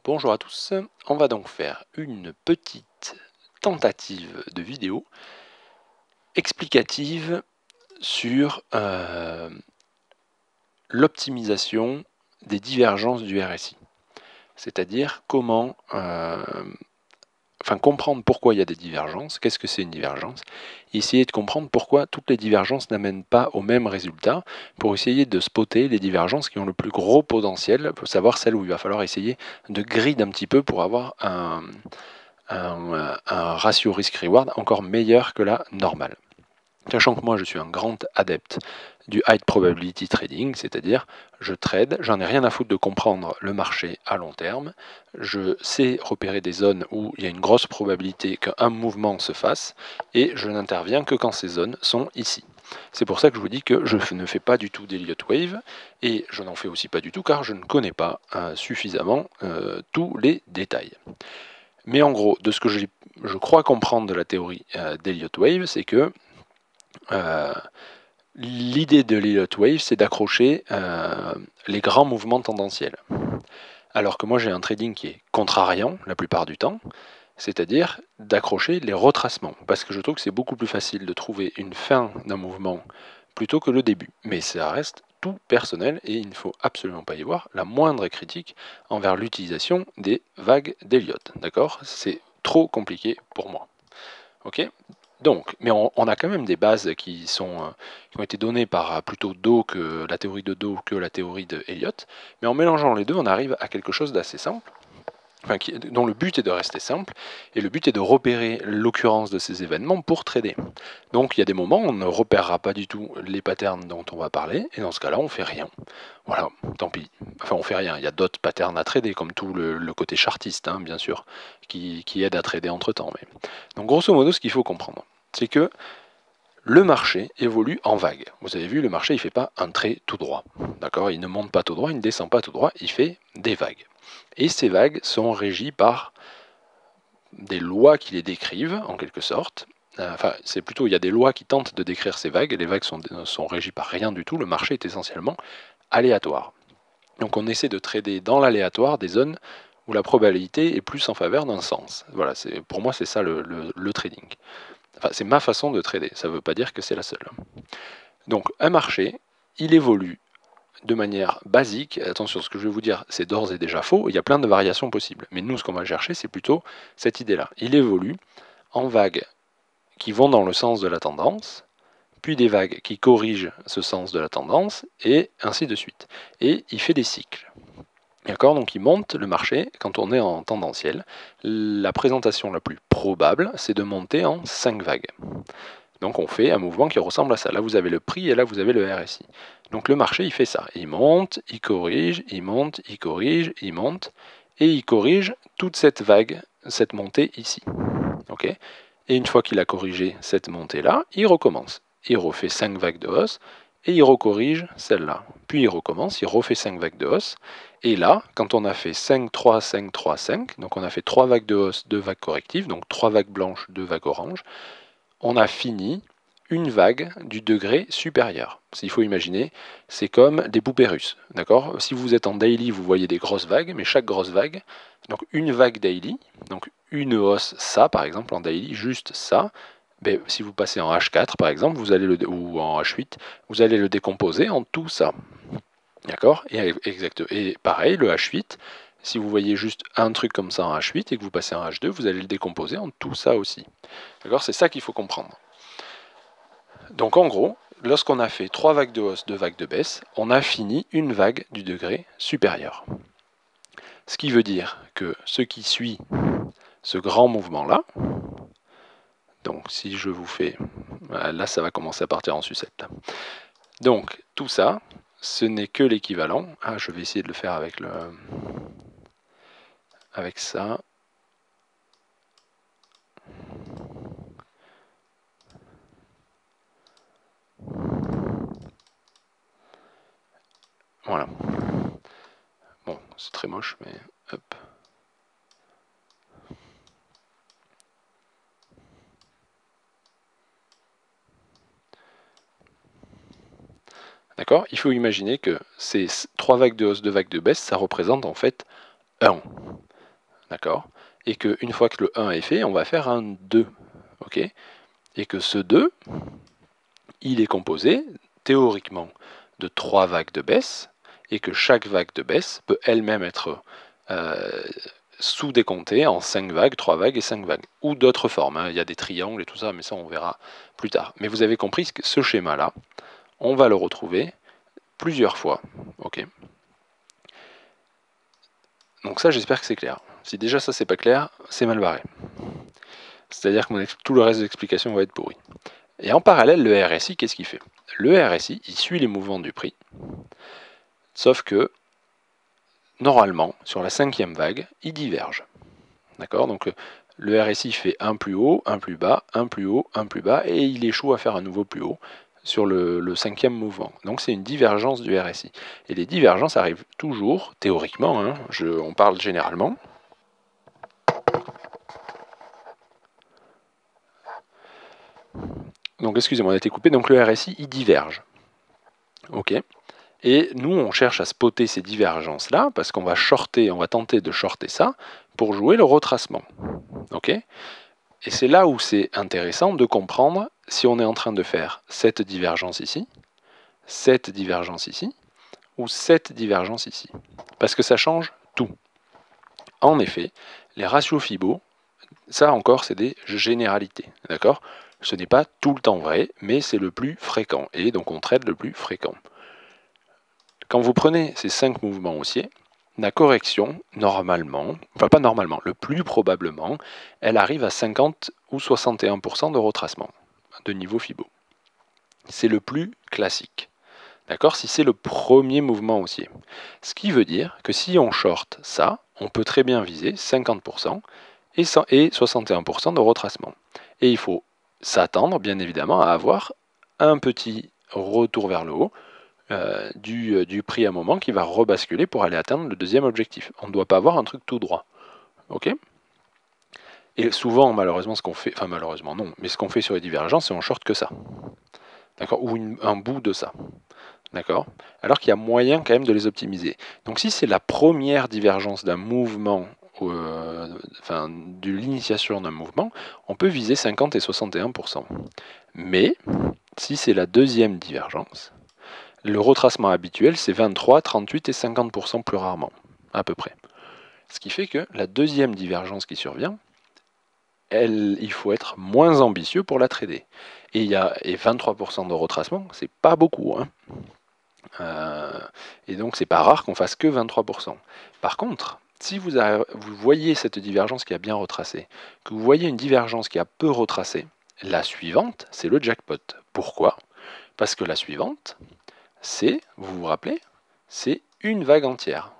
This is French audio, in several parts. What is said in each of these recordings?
Bonjour à tous, on va donc faire une petite tentative de vidéo explicative sur l'optimisation des divergences du RSI. C'est-à-dire comment comprendre pourquoi il y a des divergences, qu'est-ce que c'est une divergence, et essayer de comprendre pourquoi toutes les divergences n'amènent pas au même résultat, pour essayer de spotter les divergences qui ont le plus gros potentiel, pour savoir celles où il va falloir essayer de grid un petit peu pour avoir un ratio risk-reward encore meilleur que la normale. Sachant que moi je suis un grand adepte du high probability trading, c'est-à-dire je trade, j'en ai rien à foutre de comprendre le marché à long terme, je sais repérer des zones où il y a une grosse probabilité qu'un mouvement se fasse et je n'interviens que quand ces zones sont ici. C'est pour ça que je vous dis que je ne fais pas du tout d'Elliott Wave et je n'en fais aussi pas du tout car je ne connais pas suffisamment tous les détails. Mais en gros, de ce que je crois comprendre de la théorie d'Elliott Wave, c'est que l'idée de l'Elliott Wave, c'est d'accrocher les grands mouvements tendanciels. Alors que moi, j'ai un trading qui est contrariant la plupart du temps, c'est-à-dire d'accrocher les retracements, parce que je trouve que c'est beaucoup plus facile de trouver une fin d'un mouvement plutôt que le début. Mais ça reste tout personnel et il ne faut absolument pas y voir la moindre critique envers l'utilisation des vagues d'Elliott. D'accord? C'est trop compliqué pour moi. Ok? Donc, mais on a quand même des bases qui ont été données par plutôt Dow que la théorie de Dow que la théorie de Elliott. Mais en mélangeant les deux, on arrive à quelque chose d'assez simple, dont le but est de rester simple, et le but est de repérer l'occurrence de ces événements pour trader. Donc il y a des moments où on ne repérera pas du tout les patterns dont on va parler, et dans ce cas-là, on fait rien. Voilà, tant pis. Enfin, on fait rien. Il y a d'autres patterns à trader, comme tout le côté chartiste, hein, bien sûr, qui aide à trader entre-temps. Mais... Donc grosso modo, ce qu'il faut comprendre, c'est que le marché évolue en vague. Vous avez vu, le marché, il ne fait pas un trait tout droit. D'accord? Il ne monte pas tout droit, il ne descend pas tout droit, il fait des vagues. Et ces vagues sont régies par des lois qui les décrivent, en quelque sorte. Enfin, c'est plutôt, il y a des lois qui tentent de décrire ces vagues, et les vagues sont régies par rien du tout. Le marché est essentiellement aléatoire. Donc on essaie de trader dans l'aléatoire des zones où la probabilité est plus en faveur d'un sens. Voilà, pour moi, c'est ça le trading. Enfin, c'est ma façon de trader, ça ne veut pas dire que c'est la seule. Donc un marché, il évolue de manière basique. Attention, ce que je vais vous dire, c'est d'ores et déjà faux, il y a plein de variations possibles. Mais nous, ce qu'on va chercher, c'est plutôt cette idée-là. Il évolue en vagues qui vont dans le sens de la tendance, puis des vagues qui corrigent ce sens de la tendance, et ainsi de suite. Et il fait des cycles. D'accord? Donc il monte le marché quand on est en tendanciel. La présentation la plus probable, c'est de monter en 5 vagues. Donc on fait un mouvement qui ressemble à ça. Là vous avez le prix et là vous avez le RSI. Donc le marché il fait ça. Il monte, il corrige, il monte, il corrige, il monte, et il corrige toute cette vague, cette montée ici. Okay? Et une fois qu'il a corrigé cette montée-là, il recommence. Il refait 5 vagues de hausse et il recorrige celle-là. Puis il recommence, il refait 5 vagues de hausse. Et là, quand on a fait 5, 3, 5, 3, 5, donc on a fait 3 vagues de hausse, 2 vagues correctives, donc 3 vagues blanches, 2 vagues oranges, on a fini une vague du degré supérieur. Il faut imaginer, c'est comme des poupées russes. D'accord? Si vous êtes en daily, vous voyez des grosses vagues, mais chaque grosse vague, donc une vague daily, donc une hausse, ça par exemple en daily, juste ça, ben, si vous passez en H4 par exemple, ou en H8, vous allez le décomposer en tout ça. D'accord? Et pareil, le H8, si vous voyez juste un truc comme ça en H8 et que vous passez en H2, vous allez le décomposer en tout ça aussi. D'accord? C'est ça qu'il faut comprendre. Donc en gros, lorsqu'on a fait 3 vagues de hausse, 2 vagues de baisse, on a fini une vague du degré supérieur. Ce qui veut dire que ce qui suit ce grand mouvement-là, donc si je vous fais... Là, ça va commencer à partir en sucette. Donc tout ça, ce n'est que l'équivalent. Ah, je vais essayer de le faire avec ça. Voilà. Bon, c'est très moche, mais hop. D'accord? Il faut imaginer que ces 3 vagues de hausse, 2 vagues de baisse, ça représente en fait 1. d'accord? Et qu'une fois que le 1 est fait, on va faire un 2, ok? Et que ce 2, il est composé, théoriquement, de 3 vagues de baisse, et que chaque vague de baisse peut elle-même être sous-décomptée en 5 vagues, 3 vagues et 5 vagues. Ou d'autres formes, hein. Il y a des triangles et tout ça, mais ça on verra plus tard. Mais vous avez compris que ce schéma-là, on va le retrouver plusieurs fois, ok? Donc ça, j'espère que c'est clair. Si déjà ça c'est pas clair, c'est mal barré. C'est-à-dire que tout le reste de l'explication va être pourri. Et en parallèle, le RSI, qu'est-ce qu'il fait? Le RSI, il suit les mouvements du prix, sauf que, normalement, sur la 5e vague, il diverge. D'accord? Donc le RSI fait un plus haut, un plus bas, un plus haut, un plus bas, et il échoue à faire un nouveau plus haut sur le 5e mouvement. Donc c'est une divergence du RSI. Et les divergences arrivent toujours, théoriquement, hein, on parle généralement. Donc excusez-moi, on a été coupé. Donc le RSI, il diverge. Ok. Et nous, on cherche à spotter ces divergences-là parce qu'on va shorter, on va tenter de shorter ça pour jouer le retracement. Ok. Et c'est là où c'est intéressant de comprendre si on est en train de faire cette divergence ici, cette divergence ici, ou cette divergence ici. Parce que ça change tout. En effet, les ratios Fibo, ça encore, c'est des généralités. D'accord? Ce n'est pas tout le temps vrai, mais c'est le plus fréquent. Et donc on traite le plus fréquent. Quand vous prenez ces 5 mouvements haussiers, la correction, normalement, enfin pas normalement, le plus probablement, elle arrive à 50 ou 61% de retracement de niveau Fibo. C'est le plus classique. D'accord? Si c'est le premier mouvement haussier. Ce qui veut dire que si on short ça, on peut très bien viser 50% et 61% de retracement. Et il faut s'attendre, bien évidemment, à avoir un petit retour vers le haut du prix à un moment qui va rebasculer pour aller atteindre le deuxième objectif. On ne doit pas avoir un truc tout droit. Ok? Et souvent, malheureusement, ce qu'on fait, enfin malheureusement non, mais ce qu'on fait sur les divergences, c'est on short que ça. D'accord? Ou un bout de ça. D'accord? Alors qu'il y a moyen quand même de les optimiser. Donc si c'est la première divergence d'un mouvement, enfin de l'initiation d'un mouvement, on peut viser 50 et 61%. Mais si c'est la deuxième divergence, le retracement habituel c'est 23, 38 et 50% plus rarement, à peu près. Ce qui fait que la deuxième divergence qui survient, il faut être moins ambitieux pour la trader. Et 23% de retracement, c'est pas beaucoup, hein. Et donc c'est pas rare qu'on fasse que 23%. Par contre, si vous voyez cette divergence qui a bien retracé, que vous voyez une divergence qui a peu retracé, la suivante, c'est le jackpot. Pourquoi? Parce que la suivante, c'est, vous vous rappelez, c'est une vague entière.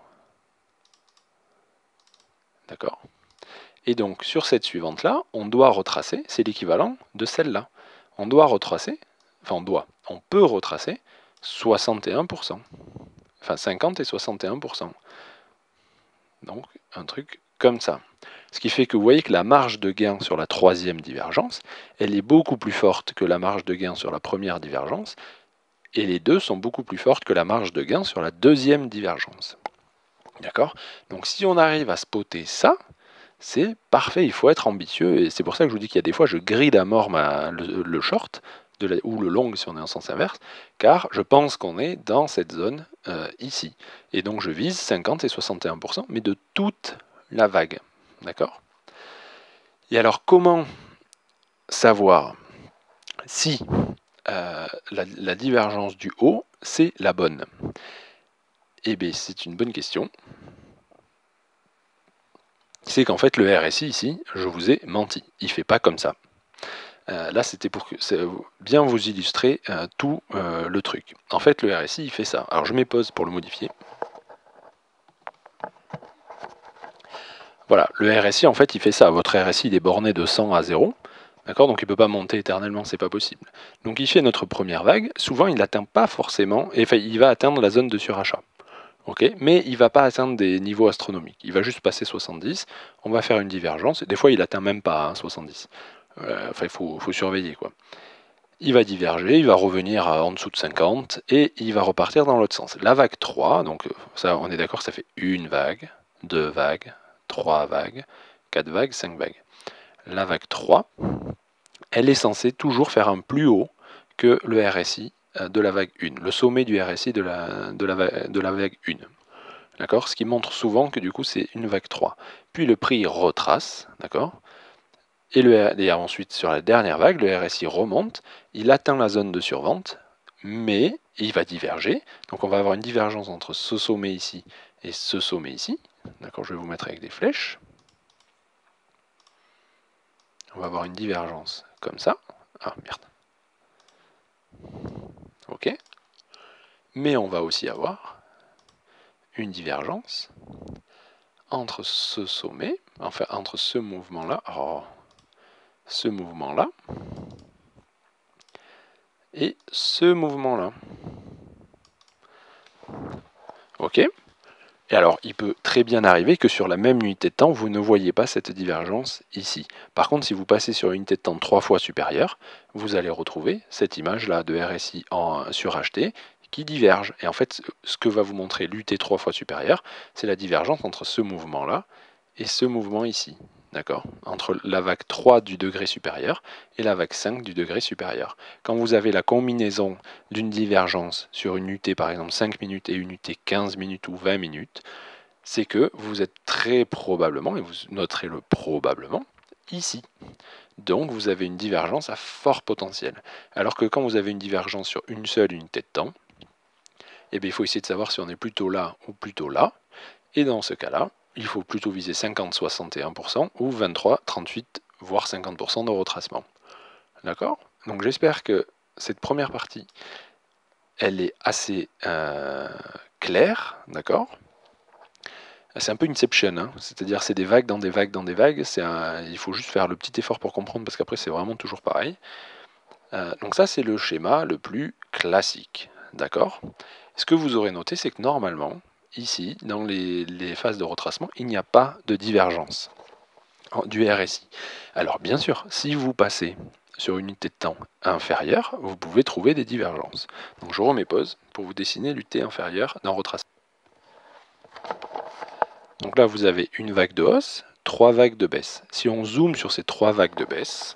D'accord? Et donc sur cette suivante-là, on doit retracer, c'est l'équivalent de celle-là. On doit retracer, enfin on peut retracer 61%. Enfin 50 et 61%. Donc un truc comme ça. Ce qui fait que vous voyez que la marge de gain sur la troisième divergence, elle est beaucoup plus forte que la marge de gain sur la première divergence, et les deux sont beaucoup plus fortes que la marge de gain sur la deuxième divergence. D'accord? Donc si on arrive à spotter ça, c'est parfait, il faut être ambitieux, et c'est pour ça que je vous dis qu'il y a des fois je grille à mort le short, ou le long si on est en sens inverse, car je pense qu'on est dans cette zone ici. Et donc je vise 50 et 61%, mais de toute la vague. D'accord? Et alors comment savoir si la divergence du haut, c'est la bonne? Eh bien, c'est une bonne question. C'est qu'en fait, le RSI ici, je vous ai menti. Il ne fait pas comme ça. Là, c'était pour bien vous illustrer tout le truc. En fait, le RSI, il fait ça. Alors, je mets pause pour le modifier. Voilà, le RSI, en fait, il fait ça. Votre RSI, il est borné de 100 à 0. D'accord? Donc, il ne peut pas monter éternellement, c'est pas possible. Donc, il fait notre première vague. Souvent, il n'atteint pas forcément, enfin, il va atteindre la zone de surachat. Okay, mais il ne va pas atteindre des niveaux astronomiques. Il va juste passer 70. On va faire une divergence. Des fois, il n'atteint même pas 70. Enfin, il faut surveiller, quoi. Il va diverger, il va revenir en dessous de 50 et il va repartir dans l'autre sens. La vague 3, donc ça, on est d'accord, ça fait une vague, deux vagues, 3 vagues, 4 vagues, 5 vagues. La vague 3, elle est censée toujours faire un plus haut que le RSI de la vague 1, le sommet du RSI de la vague 1. D'accord? Ce qui montre souvent que du coup c'est une vague 3. Puis le prix retrace, d'accord? Et ensuite sur la dernière vague, le RSI remonte, il atteint la zone de survente, mais il va diverger. Donc on va avoir une divergence entre ce sommet ici et ce sommet ici. D'accord, je vais vous mettre avec des flèches. On va avoir une divergence comme ça. Ah merde. Ok. Mais on va aussi avoir une divergence entre ce sommet, enfin entre ce mouvement-là, ce mouvement-là, et ce mouvement-là. Ok? Et alors, il peut très bien arriver que sur la même unité de temps, vous ne voyez pas cette divergence ici. Par contre, si vous passez sur une unité de temps 3 fois supérieure, vous allez retrouver cette image-là de RSI sur HT qui diverge. Et en fait, ce que va vous montrer l'UT 3 fois supérieure, c'est la divergence entre ce mouvement-là et ce mouvement ici. D'accord? Entre la vague 3 du degré supérieur et la vague 5 du degré supérieur. Quand vous avez la combinaison d'une divergence sur une UT par exemple 5 minutes et une UT 15 minutes ou 20 minutes, c'est que vous êtes très probablement, et vous noterez le probablement, ici. Donc vous avez une divergence à fort potentiel. Alors que quand vous avez une divergence sur une seule unité de temps, eh bien, il faut essayer de savoir si on est plutôt là ou plutôt là. Et dans ce cas-là, il faut plutôt viser 50-61% ou 23-38, voire 50% de retracement. D'accord? Donc j'espère que cette première partie, elle est assez claire, d'accord? C'est un peu Inception, hein, c'est-à-dire c'est des vagues dans des vagues dans des vagues, il faut juste faire le petit effort pour comprendre parce qu'après c'est vraiment toujours pareil. Donc ça c'est le schéma le plus classique, d'accord? Ce que vous aurez noté, c'est que normalement, ici, dans les phases de retracement, il n'y a pas de divergence du RSI. Alors bien sûr, si vous passez sur une unité de temps inférieure, vous pouvez trouver des divergences. Donc je remets pause pour vous dessiner l'unité inférieure d'un retracement. Donc là, vous avez une vague de hausse, 3 vagues de baisse. Si on zoome sur ces 3 vagues de baisse,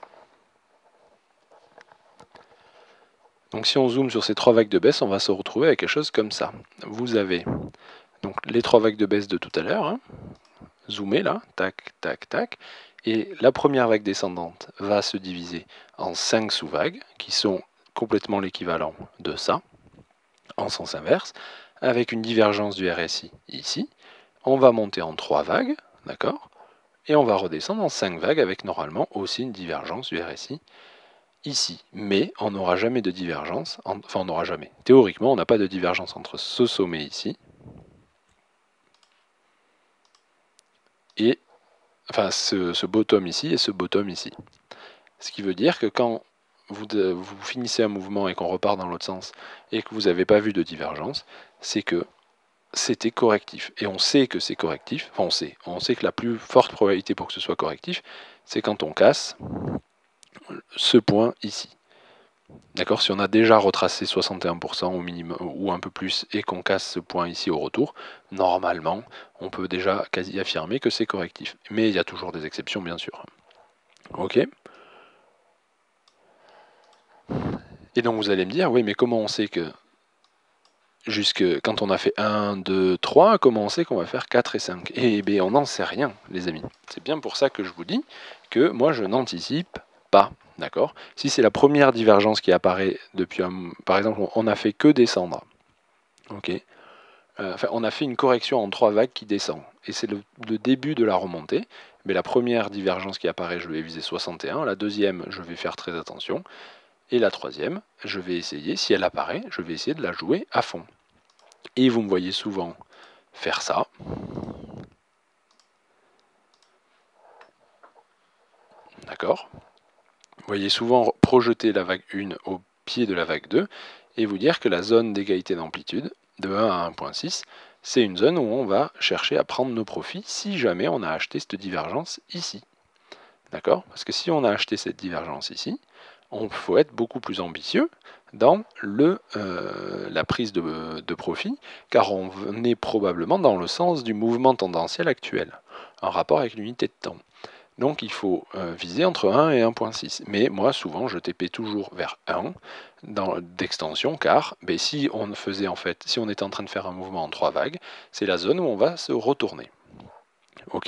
donc si on zoome sur ces 3 vagues de baisse, on va se retrouver avec quelque chose comme ça. Vous avez donc les 3 vagues de baisse de tout à l'heure, hein, zoomées là, tac, tac, tac, et la première vague descendante va se diviser en 5 sous-vagues, qui sont complètement l'équivalent de ça, en sens inverse, avec une divergence du RSI ici. On va monter en 3 vagues, d'accord? Et on va redescendre en 5 vagues avec normalement aussi une divergence du RSI ici. Mais on n'aura jamais de divergence, enfin on n'aura jamais. Théoriquement, on n'a pas de divergence entre ce sommet ici et enfin ce bottom ici et ce bottom ici. Ce qui veut dire que quand vous finissez un mouvement et qu'on repart dans l'autre sens et que vous n'avez pas vu de divergence, c'est que c'était correctif. Et on sait que c'est correctif, enfin on sait que la plus forte probabilité pour que ce soit correctif, c'est quand on casse ce point ici. D'accord? Si on a déjà retracé 61% au minimum ou un peu plus et qu'on casse ce point ici au retour, normalement, on peut déjà quasi affirmer que c'est correctif. Mais il y a toujours des exceptions, bien sûr. Ok? Et donc vous allez me dire, oui, mais comment on sait que quand on a fait 1, 2, 3, comment on sait qu'on va faire 4 et 5? Eh bien, on n'en sait rien, les amis. C'est bien pour ça que je vous dis que moi, je n'anticipe pas. D'accord? Si c'est la première divergence qui apparaît depuis par exemple, on n'a fait que descendre. Ok? Enfin, on a fait une correction en 3 vagues qui descend. Et c'est le début de la remontée. Mais la première divergence qui apparaît, je vais viser 61. La deuxième, je vais faire très attention. Et la troisième, je vais essayer, si elle apparaît, je vais essayer de la jouer à fond. Et vous me voyez souvent faire ça. D'accord? Vous voyez souvent projeter la vague 1 au pied de la vague 2 et vous dire que la zone d'égalité d'amplitude, de 1 à 1.6, c'est une zone où on va chercher à prendre nos profits si jamais on a acheté cette divergence ici. D'accord? Parce que si on a acheté cette divergence ici, il faut être beaucoup plus ambitieux dans la prise de profit, car on est probablement dans le sens du mouvement tendanciel actuel. un rapport avec l'unité de temps. Donc il faut viser entre 1 et 1.6. Mais moi, souvent, je TP toujours vers 1 d'extension, car si on faisait si on était en train de faire un mouvement en 3 vagues, c'est la zone où on va se retourner. Ok.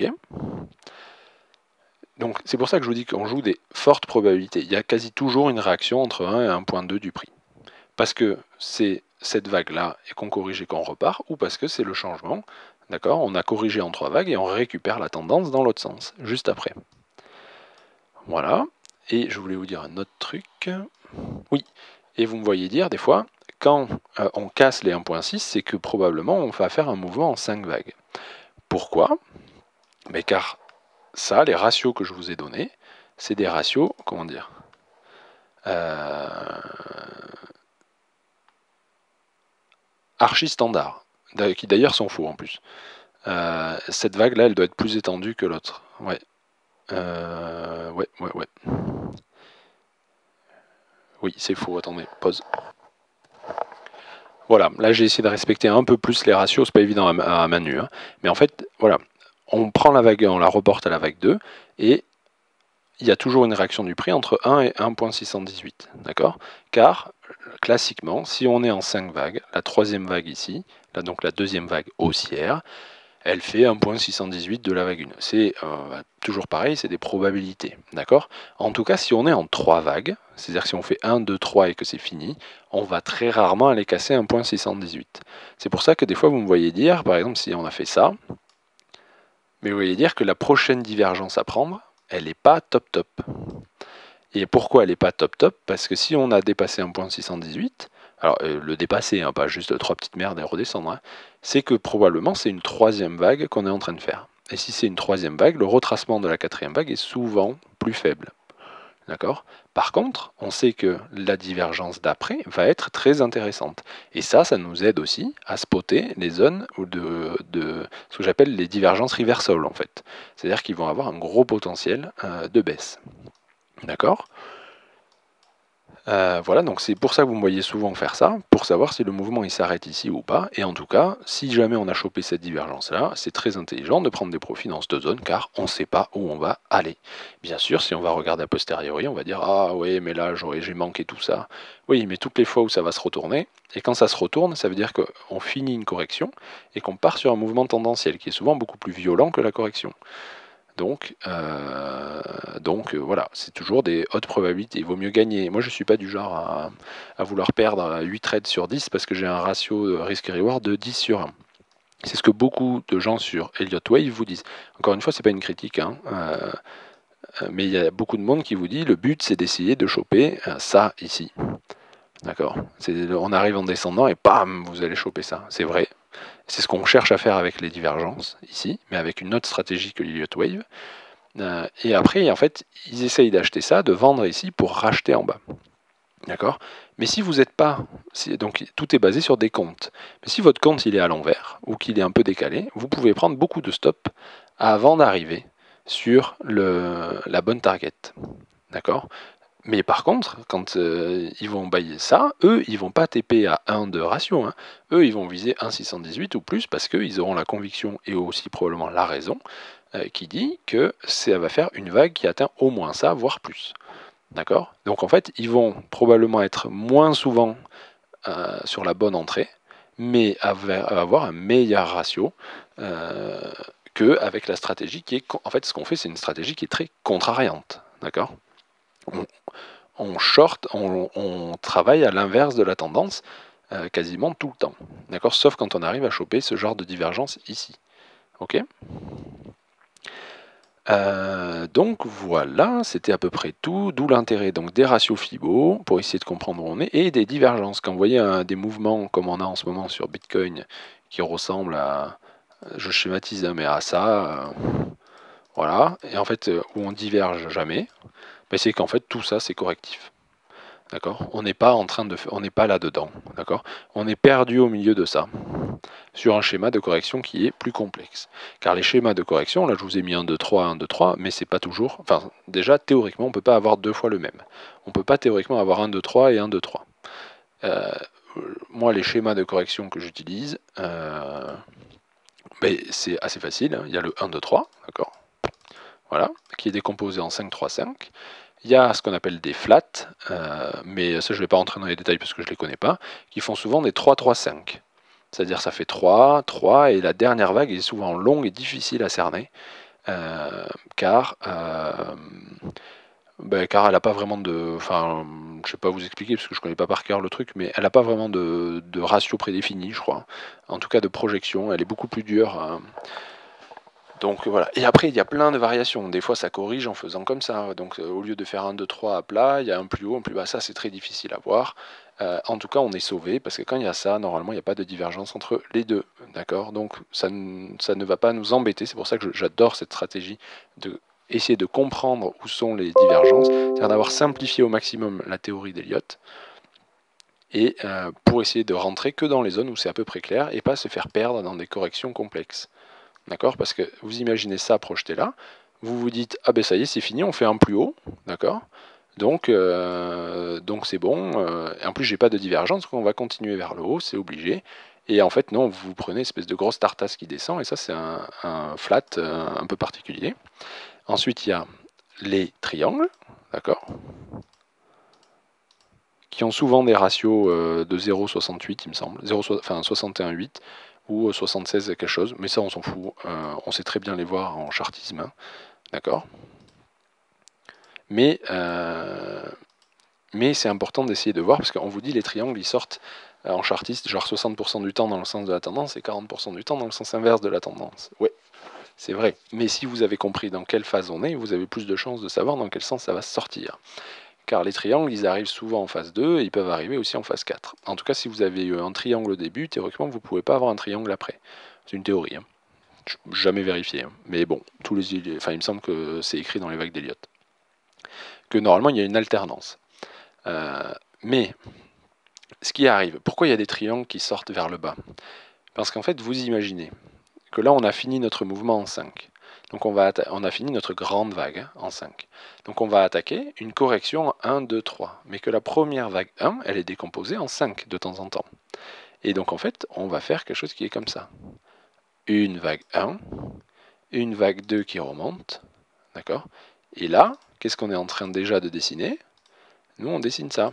Donc c'est pour ça que je vous dis qu'on joue des fortes probabilités. Il y a quasi toujours une réaction entre 1 et 1.2 du prix. Parce que c'est cette vague-là et qu'on corrige et qu'on repart, ou parce que c'est le changement. D'accord. On a corrigé en 3 vagues et on récupère la tendance dans l'autre sens, juste après. Voilà. Et je voulais vous dire un autre truc. Oui. Et vous me voyez dire des fois, quand on casse les 1.6, c'est que probablement on va faire un mouvement en 5 vagues. Pourquoi? Mais car ça, les ratios que je vous ai donnés, c'est des ratios, comment dire, archi standards, qui d'ailleurs sont faux en plus. Cette vague-là, elle doit être plus étendue que l'autre. Ouais. Ouais. Oui, c'est faux. Attendez, pause. Voilà, là j'ai essayé de respecter un peu plus les ratios, c'est pas évident à main nue. Hein. Mais en fait, voilà, on prend la vague 1, on la reporte à la vague 2, et il y a toujours une réaction du prix entre 1 et 1.618. D'accord? Car, classiquement, si on est en 5 vagues, la troisième vague ici, là donc la deuxième vague haussière, elle fait 1.618 de la vague 1. C'est toujours pareil, c'est des probabilités. D'accord? En tout cas, si on est en 3 vagues, c'est-à-dire que si on fait 1, 2, 3 et que c'est fini, on va très rarement aller casser 1.618. C'est pour ça que des fois vous me voyez dire, par exemple si on a fait ça, mais vous voyez dire que la prochaine divergence à prendre, elle n'est pas top top. Et pourquoi elle n'est pas top top? Parce que si on a dépassé 1.618, alors le dépasser, hein, pas juste 3 petites merdes et redescendre, hein, c'est que probablement c'est une troisième vague qu'on est en train de faire. Et si c'est une troisième vague, le retracement de la quatrième vague est souvent plus faible. D'accord? Par contre, on sait que la divergence d'après va être très intéressante. Et ça nous aide aussi à spotter les zones de ce que j'appelle les divergences reversal en fait. C'est-à-dire qu'ils vont avoir un gros potentiel de baisse. D'accord? Voilà, donc c'est pour ça que vous me voyez souvent faire ça, pour savoir si le mouvement il s'arrête ici ou pas. Et en tout cas, si jamais on a chopé cette divergence-là, c'est très intelligent de prendre des profits dans cette zone, car on ne sait pas où on va aller. Bien sûr, si on va regarder a posteriori, on va dire ah oui, mais là j'ai manqué tout ça. Oui, mais toutes les fois où ça va se retourner, et quand ça se retourne, ça veut dire qu'on finit une correction et qu'on part sur un mouvement tendanciel qui est souvent beaucoup plus violent que la correction. Donc voilà, c'est toujours des hautes probabilités. Il vaut mieux gagner. Moi, je ne suis pas du genre à vouloir perdre 8 trades sur 10 parce que j'ai un ratio risque-reward de 10 sur 1. C'est ce que beaucoup de gens sur Elliott Wave vous disent. Encore une fois, ce n'est pas une critique, hein, mais il y a beaucoup de monde qui vous dit le but, c'est d'essayer de choper ça ici. D'accord? On arrive en descendant et bam, vous allez choper ça. C'est vrai. C'est ce qu'on cherche à faire avec les divergences ici, mais avec une autre stratégie que l'Elliott Wave. Et après, en fait, ils essayent d'acheter ça, de vendre ici pour racheter en bas. D'accord? Mais si vous n'êtes pas... donc tout est basé sur des comptes. Mais si votre compte il est à l'envers, ou qu'il est un peu décalé, vous pouvez prendre beaucoup de stops avant d'arriver sur la bonne target. D'accord? Mais par contre, quand ils vont bailler ça, eux, ils vont pas TP à 1 de ratio. Hein. Eux, ils vont viser 1,618 ou plus parce qu'ils auront la conviction et aussi probablement la raison qui dit que ça va faire une vague qui atteint au moins ça, voire plus. D'accord? Donc en fait, ils vont probablement être moins souvent sur la bonne entrée, mais avoir un meilleur ratio qu'avec la stratégie qui est... En fait, ce qu'on fait, c'est une stratégie qui est très contrariante. D'accord? On short, on travaille à l'inverse de la tendance quasiment tout le temps. D'accord? Sauf quand on arrive à choper ce genre de divergence ici. Ok? Donc voilà, c'était à peu près tout, d'où l'intérêt donc des ratios Fibo pour essayer de comprendre où on est et des divergences. Quand vous voyez des mouvements comme on a en ce moment sur Bitcoin qui ressemblent à, je schématise, hein, mais à ça, voilà, et en fait où on diverge jamais, ben c'est qu'en fait tout ça c'est correctif. D'accord? On n'est pas en train de, on n'est pas là-dedans. D'accord? On est perdu au milieu de ça, sur un schéma de correction qui est plus complexe. Car les schémas de correction, là je vous ai mis 1, 2, 3, 1, 2, 3, mais c'est pas toujours. Enfin, déjà théoriquement, on ne peut pas avoir deux fois le même. On ne peut pas théoriquement avoir 1, 2, 3 et 1, 2, 3. Moi, les schémas de correction que j'utilise, Mais c'est assez facile, hein. Il y a le 1, 2, 3, d'accord, voilà, qui est décomposé en 5, 3, 5. Il y a ce qu'on appelle des flats, mais ça je ne vais pas rentrer dans les détails parce que je ne les connais pas, qui font souvent des 3, 3, 5. C'est-à-dire ça fait 3, 3, et la dernière vague est souvent longue et difficile à cerner, car car elle n'a pas vraiment de... Enfin, je ne sais pas vous expliquer parce que je ne connais pas par cœur le truc, mais elle n'a pas vraiment de ratio prédéfini, je crois. En tout cas de projection, elle est beaucoup plus dure. Donc voilà. Et après, il y a plein de variations. Des fois, ça corrige en faisant comme ça. Donc au lieu de faire un 2 3 à plat, il y a un plus haut, un plus bas. Ça, c'est très difficile à voir. En tout cas, on est sauvé parce que quand il y a ça, normalement, il n'y a pas de divergence entre les deux. D'accord. Donc ça ne va pas nous embêter. C'est pour ça que j'adore cette stratégie de essayer de comprendre où sont les divergences, c'est-à-dire d'avoir simplifié au maximum la théorie d'Elliott, et pour essayer de rentrer que dans les zones où c'est à peu près clair et pas se faire perdre dans des corrections complexes. D'accord? Parce que vous imaginez ça projeté là, vous vous dites, ah ben ça y est, c'est fini, on fait un plus haut, d'accord? Donc c'est bon, et en plus j'ai pas de divergence, on va continuer vers le haut, c'est obligé. Et en fait non, vous prenez une espèce de grosse tartasse qui descend, et ça c'est un flat un peu particulier. Ensuite il y a les triangles, d'accord? Qui ont souvent des ratios de 0,68 il me semble, 0, enfin 61,8 ou 76 quelque chose, mais ça on s'en fout, on sait très bien les voir en chartisme, hein, d'accord, mais c'est important d'essayer de voir, parce qu'on vous dit les triangles ils sortent en chartiste genre 60% du temps dans le sens de la tendance et 40% du temps dans le sens inverse de la tendance. Ouais, c'est vrai, mais si vous avez compris dans quelle phase on est, vous avez plus de chances de savoir dans quel sens ça va sortir. Car les triangles, ils arrivent souvent en phase 2 et ils peuvent arriver aussi en phase 4. En tout cas, si vous avez eu un triangle au début, théoriquement, vous ne pouvez pas avoir un triangle après. C'est une théorie, hein. Je n'ai jamais vérifié, hein. Mais bon, il me semble que c'est écrit dans les vagues d'Elliott. Que normalement, il y a une alternance. Mais, ce qui arrive, pourquoi il y a des triangles qui sortent vers le bas? Parce qu'en fait, vous imaginez que là, on a fini notre mouvement en 5. Donc on a fini notre grande vague, hein, en 5. Donc on va attaquer une correction en 1, 2, 3. Mais que la première vague 1, elle est décomposée en 5 de temps en temps. Et donc en fait, on va faire quelque chose qui est comme ça. Une vague 1, une vague 2 qui remonte, d'accord? Et là, qu'est-ce qu'on est en train déjà de dessiner? Nous, on dessine ça.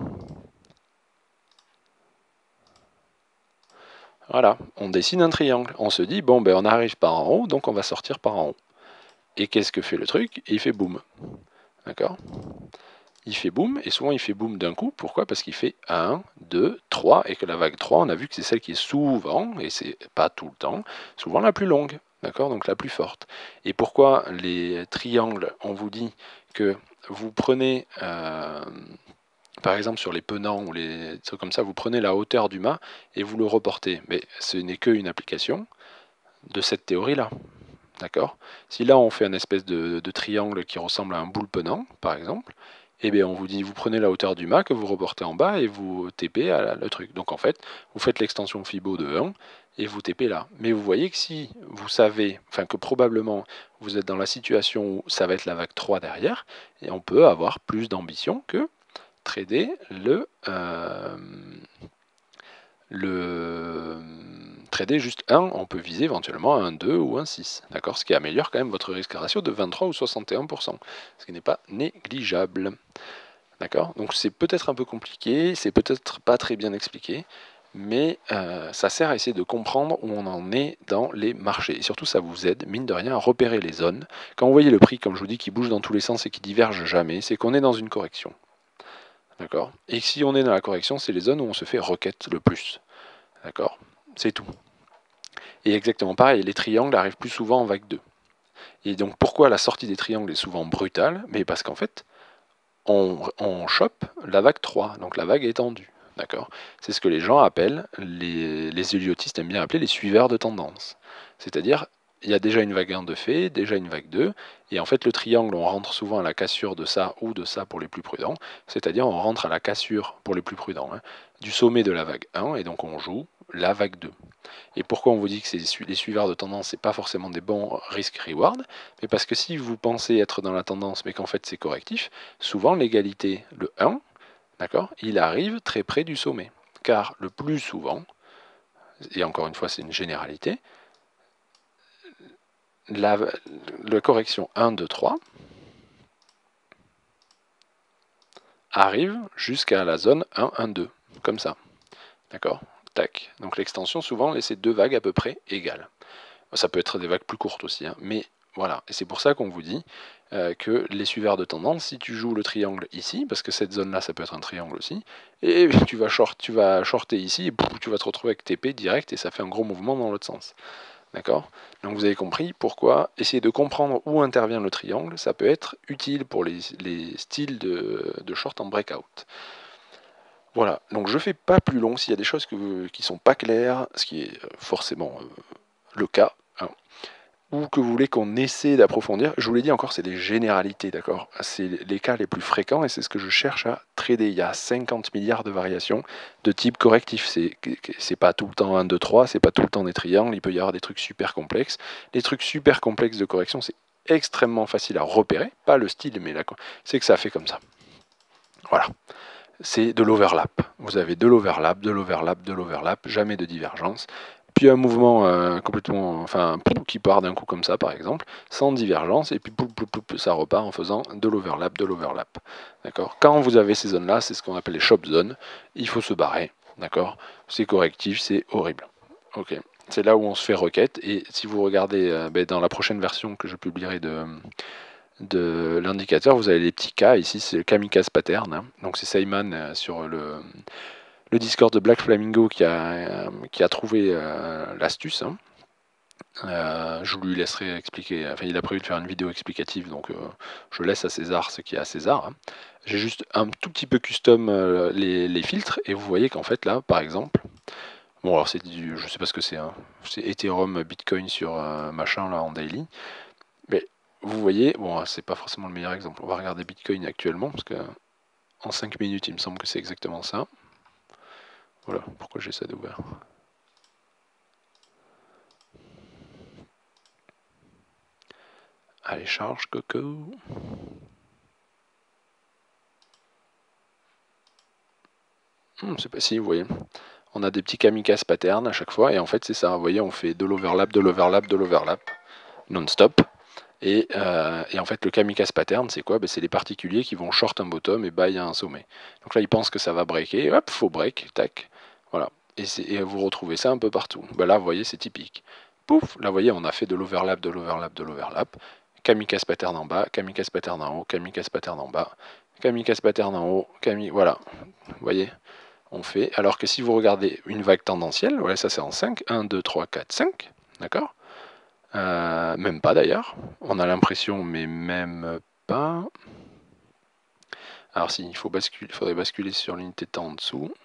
Voilà, on dessine un triangle. On se dit, bon, ben on arrive par en haut, donc on va sortir par en haut. Et qu'est-ce que fait le truc? Il fait boum. D'accord? Il fait boum, et souvent il fait boum d'un coup. Pourquoi? Parce qu'il fait 1, 2, 3, et que la vague 3, on a vu que c'est celle qui est souvent, et c'est pas tout le temps, souvent la plus longue, d'accord? Donc la plus forte. Et pourquoi les triangles, on vous dit que vous prenez, par exemple sur les penants ou les trucs comme ça, vous prenez la hauteur du mât et vous le reportez. Mais ce n'est qu'une application de cette théorie-là. D'accord? Si là on fait une espèce de triangle qui ressemble à un boule penant, par exemple, eh bien on vous dit vous prenez la hauteur du mât que vous reportez en bas et vous TP à le truc. Donc en fait, vous faites l'extension Fibo de 1 et vous TP là. Mais vous voyez que si vous savez, enfin que probablement vous êtes dans la situation où ça va être la vague 3 derrière, et on peut avoir plus d'ambition que trader le trader juste 1, on peut viser éventuellement un 2 ou un 6, d'accord? Ce qui améliore quand même votre risque ratio de 23 ou 61%, ce qui n'est pas négligeable. D'accord? Donc c'est peut-être un peu compliqué, c'est peut-être pas très bien expliqué, mais ça sert à essayer de comprendre où on en est dans les marchés. Et surtout, ça vous aide, mine de rien, à repérer les zones. Quand vous voyez le prix, comme je vous dis, qui bouge dans tous les sens et qui diverge jamais, c'est qu'on est dans une correction. D'accord? Et si on est dans la correction, c'est les zones où on se fait requête le plus. D'accord? C'est tout. Et exactement pareil, les triangles arrivent plus souvent en vague 2. Et donc pourquoi la sortie des triangles est souvent brutale? Mais parce qu'en fait, on chope la vague 3, donc la vague étendue. D'accord? C'est ce que les gens appellent, les héliotistes aiment bien appeler les suiveurs de tendance. C'est-à-dire, il y a déjà une vague 1 de fait, déjà une vague 2, et en fait le triangle, on rentre souvent à la cassure de ça ou de ça pour les plus prudents, c'est-à-dire on rentre à la cassure pour les plus prudents, hein, du sommet de la vague 1, et donc on joue la vague 2. Et pourquoi on vous dit que les suiveurs de tendance, c'est pas forcément des bons risk-reward? Mais parce que si vous pensez être dans la tendance, mais qu'en fait c'est correctif, souvent l'égalité, le 1, d'accord, il arrive très près du sommet. Car le plus souvent, et encore une fois c'est une généralité, la correction 1, 2, 3 arrive jusqu'à la zone 1, 1, 2, comme ça. D'accord? Tac. Donc l'extension, souvent, laisse deux vagues à peu près égales. Ça peut être des vagues plus courtes aussi, hein, mais voilà. Et c'est pour ça qu'on vous dit que les suiveurs de tendance, si tu joues le triangle ici, parce que cette zone-là, ça peut être un triangle aussi, et tu vas shorter ici, et tu vas te retrouver avec TP direct, et ça fait un gros mouvement dans l'autre sens. D'accord? Donc vous avez compris pourquoi essayer de comprendre où intervient le triangle, ça peut être utile pour les styles de short en breakout. Voilà, donc je fais pas plus long s'il y a des choses qui sont pas claires, ce qui est forcément le cas, hein, ou que vous voulez qu'on essaie d'approfondir. Je vous l'ai dit encore, c'est des généralités, d'accord? C'est les cas les plus fréquents et c'est ce que je cherche à trader. Il y a 50 milliards de variations de type correctif. C'est pas tout le temps 1, 2, 3, c'est pas tout le temps des triangles, il peut y avoir des trucs super complexes. Les trucs super complexes de correction, c'est extrêmement facile à repérer, pas le style, mais c'est que ça fait comme ça. Voilà. C'est de l'overlap. Vous avez de l'overlap, de l'overlap, de l'overlap, jamais de divergence. Puis un mouvement qui part d'un coup comme ça, par exemple, sans divergence, et puis ça repart en faisant de l'overlap, de l'overlap. D'accord? Quand vous avez ces zones-là, c'est ce qu'on appelle les shop zones. Il faut se barrer. D'accord? C'est correctif, c'est horrible. Ok. C'est là où on se fait requête. Et si vous regardez dans la prochaine version que je publierai de l'indicateur, vous avez les petits cas. Ici, c'est le kamikaze pattern. Hein. Donc c'est Simon sur le Discord de Black Flamingo qui a trouvé l'astuce. Hein. Je lui laisserai expliquer. Enfin, il a prévu de faire une vidéo explicative, donc je laisse à César ce qui est à César. Hein. J'ai juste un tout petit peu custom les filtres, et vous voyez qu'en fait là, par exemple, bon alors je sais pas ce que c'est. Hein. C'est Ethereum, Bitcoin sur machin là en daily. Mais vous voyez, bon, c'est pas forcément le meilleur exemple. On va regarder Bitcoin actuellement, parce que en 5 minutes, il me semble que c'est exactement ça. Voilà, pourquoi j'ai ça d'ouvert. Allez, charge, coco. C'est pas si, vous voyez. On a des petits kamikaze patterns à chaque fois, et en fait, c'est ça. Vous voyez, on fait de l'overlap, de l'overlap, de l'overlap, non-stop. Et en fait, le kamikaze pattern, c'est quoi? C'est les particuliers qui vont short un bottom et buy un sommet. Donc là, ils pensent que ça va breaker. Hop, faut break, tac. Voilà. Et vous retrouvez ça un peu partout. Là, vous voyez, c'est typique. Pouf, là, vous voyez, on a fait de l'overlap, de l'overlap, de l'overlap. Kamikaze pattern en bas, kamikaze pattern en haut, kamikaze pattern en bas, kamikaze pattern en haut, voilà. Vous voyez, on fait. Alors que si vous regardez une vague tendancielle, voilà, ça c'est en 5. 1, 2, 3, 4, 5. D'accord? Même pas d'ailleurs. On a l'impression, mais même pas. Alors si, il faudrait basculer sur l'unité de temps en dessous.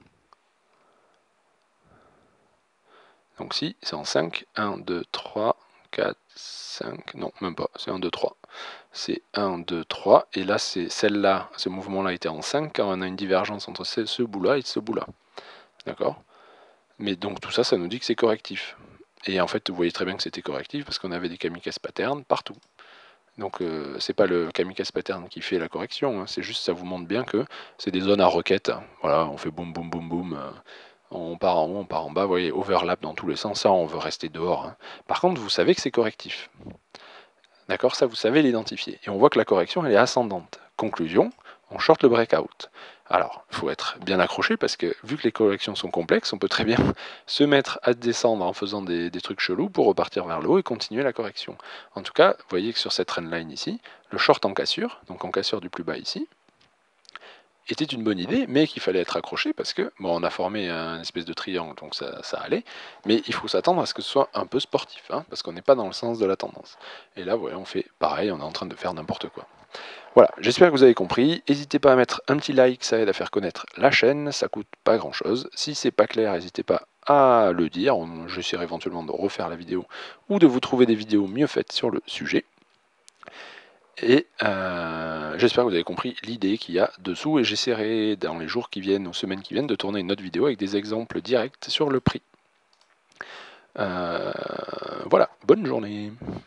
Donc si, c'est en 5. 1, 2, 3, 4, 5. Non, même pas. C'est 1, 2, 3. C'est 1, 2, 3. Et là, c'est celle-là, ce mouvement-là était en 5, car on a une divergence entre ce bout-là et ce bout-là. D'accord? Mais donc tout ça, ça nous dit que c'est correctif. Et en fait, vous voyez très bien que c'était correctif, parce qu'on avait des kamikaze patterns partout. Donc c'est pas le kamikaze pattern qui fait la correction, hein, c'est juste ça vous montre bien que c'est des zones à requête. Voilà, on fait boum boum boum boum, on part en haut, on part en bas, vous voyez, overlap dans tous les sens, ça on veut rester dehors. Hein. Par contre, vous savez que c'est correctif. D'accord, ça vous savez l'identifier. Et on voit que la correction elle est ascendante. Conclusion, on short le breakout. Alors, il faut être bien accroché parce que vu que les corrections sont complexes, on peut très bien se mettre à descendre en faisant des trucs chelous pour repartir vers le haut et continuer la correction. En tout cas, vous voyez que sur cette trendline ici, le short en cassure, donc en cassure du plus bas ici, était une bonne idée, mais qu'il fallait être accroché parce que, bon, on a formé un espèce de triangle, donc ça allait, mais il faut s'attendre à ce que ce soit un peu sportif, hein, parce qu'on n'est pas dans le sens de la tendance. Et là, voilà, on fait pareil, on est en train de faire n'importe quoi. Voilà, j'espère que vous avez compris. N'hésitez pas à mettre un petit like, ça aide à faire connaître la chaîne, ça coûte pas grand chose. Si c'est pas clair, n'hésitez pas à le dire, j'essaierai éventuellement de refaire la vidéo ou de vous trouver des vidéos mieux faites sur le sujet. Et j'espère que vous avez compris l'idée qu'il y a dessous et j'essaierai dans les jours qui viennent ou semaines qui viennent de tourner une autre vidéo avec des exemples directs sur le prix. Voilà, bonne journée.